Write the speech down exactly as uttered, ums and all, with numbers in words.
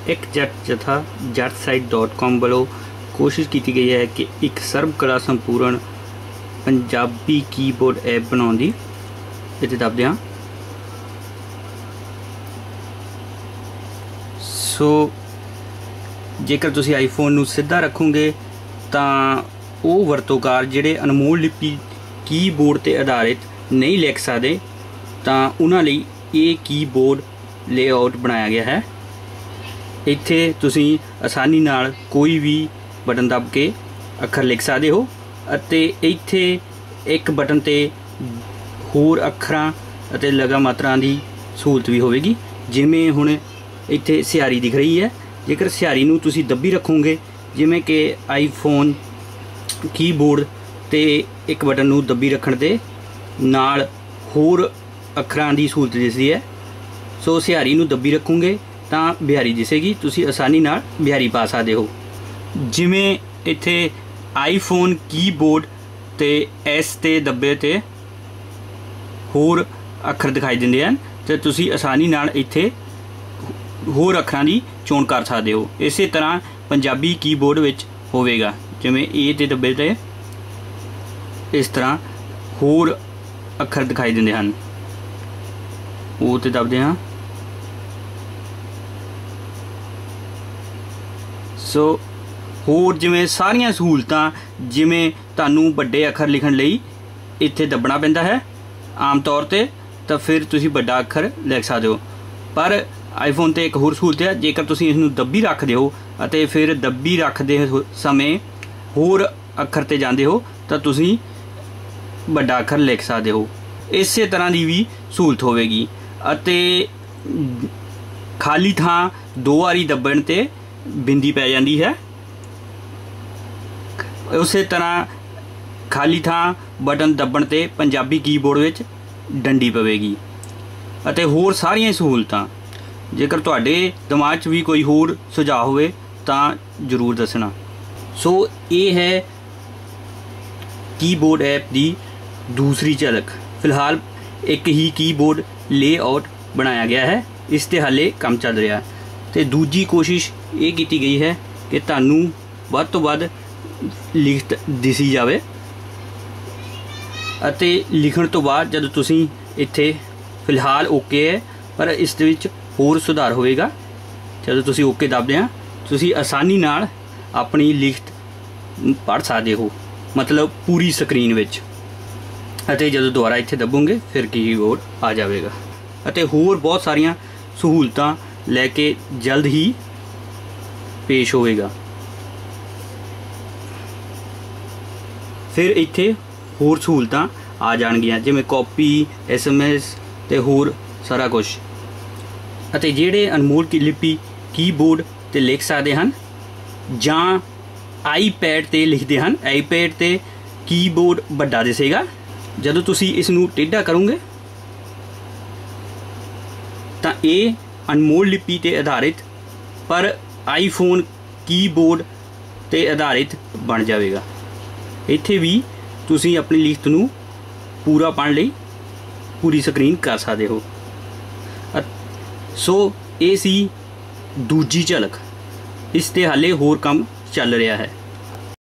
एक जट जथा जट site dot com वालों कोशिश की गई है कि एक सर्व कला संपूर्ण पंजाबी कीबोर्ड ऐप बनाने की। इत्थे दबदे हाँ। सो जेकर तुसी आईफोन नूं सीधा रखोगे तां वो वरतोकार जिहड़े अनमोल लिपि कीबोर्ड ते आधारित नहीं लिख सकते तां उन्हां लई ये कीबोर्ड लेआउट बनाया गया है। इत्थे तुसी आसानी नाल कोई भी बटन दब के अखर लिख सकते हो अते इत्थे एक बटन ते होर अखरां अते लगा मात्रां दी सहूलत भी होवेगी। जिवें हुण इत्थे स्यारी दिख रही है, जेकर स्यारी नूं तुसी दबी रखोगे जिवें कि आईफोन कीबोर्ड ते एक बटन नूं दबी रखण दे नाल होर अखरां दी सहूलत दिसदी है। सो स्यारी नूं दबी रखोगे तां बिहारी दिसेगी, तुसी आसानी नाल बिहारी पा सकदे हो। जिवें इत्थे आईफोन कीबोर्ड ते एस ते दब्बे ते होर अखर दिखाई दिंदे हन ते तुसी आसानी नाल इत्थे होर अखरां दी चोण कर सकदे हो। इसे तरह पंजाबी कीबोर्ड विच होवेगा, जिवें ए ते दब्बे ते इस तरह होर अखर दिखाई दिंदे हन। ओ ते दबदे हाँ। सो होर जिवें सारियां सहूलतां जिवें तुहानूं वड्डे अखर लिखण लई इत्थे दबना पैंदा है आम तौर ते, तो फिर तुसी वड्डा अखर लिख सकदे हो। पर आईफोन ते एक होर सहूलत है, जेकर तुसी इसनूं दब्बी रखदे हो अते फिर दब्बी रखदे समय होर अखर ते जांदे हो तां तुसी वड्डा अखर लिख सकदे हो। इसे तरह की भी सहूलत होवेगी। अते खाली थां दो वारी दब्बण ते बिंदी पै जाती है। उस तरह खाली थां बटन दब्बण ते पंजाबी कीबोर्ड विच डंडी पवेगी अते होर सारियां सहूलतां। जेकर तुहाडे दिमाग च भी कोई होर सुझाव होवे तां जरूर दसना। सो ये है कीबोर्ड ऐप की दूसरी झलक। फिलहाल एक ही कीबोर्ड लेआउट बनाया गया है, इस ते हाले काम चल रहा है। तो दूजी कोशिश ये की गई है कि तुहानूं वध तो वध लिखत दिसी जाए अते लिखण तो बाद जब तुसी इत्थे फिलहाल ओके है, पर इस दे विच होर सुधार होएगा। जब तुसी ओके दबदे हैं तुसी आसानी नाल अपनी लिखत पढ़ सकते हो, मतलब पूरी स्क्रीन विच। अते जब दोबारा इत्थे दबोगे फिर कीबोर्ड आ जाएगा। अते होर बहुत सारियां सहूलतां लैके जल्द ही पेश होएगा। फिर इत्थे होर सहूलतां आ जाणगियां जिवें कॉपी एस एम एस ते होर सारा कुछ। अते जिहड़े अनमोल की लिपि कीबोर्ड ते लिख सकदे हन जां आईपैड ते लिखदे हन, आईपैड ते कीबोर्ड वड्डा दिसेगा। जदों तुसी इसनूं टेढ़ा करोगे तां ये अनमोल लिपि ते आधारित पर आईफोन कीबोर्ड ते आधारित बन जाएगा। इत्थे भी तुसी अपनी लिखत नूं पूरा पढ़न लई पूरी स्क्रीन कर सकते हो। सो ये सी दूजी झलक, इस ते हाले होर काम चल रहा है।